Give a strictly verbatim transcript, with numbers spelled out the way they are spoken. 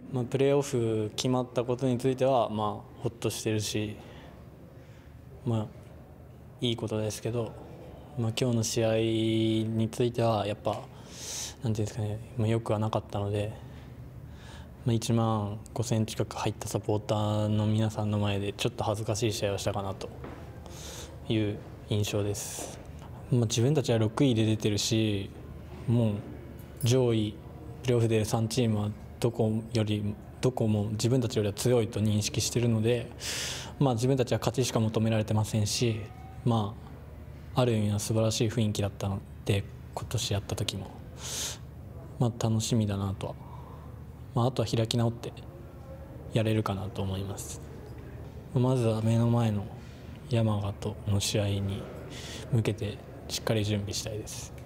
まあ、プレーオフ決まったことについては、まあ、ほっとしてるし、まあ、いいことですけど、まあ、今日の試合についてはやっぱなんていうんですかね、まあ、よくはなかったので、まあ、いちまんごせん近く入ったサポーターの皆さんの前でちょっと恥ずかしい試合をしたかなという印象です。まあ、自分たちはろくいで出てるし、もう上位プレーオフでさんチームはどこよりどこも自分たちよりは強いと認識しているので、まあ、自分たちは勝ちしか求められてませんし、まあ、ある意味の素晴らしい雰囲気だったので今年やった時も、まあ、楽しみだなとは、まあ、あとは開き直ってやれるかなと思います。まずは目の前の山形との試合に向けてしっかり準備したいです。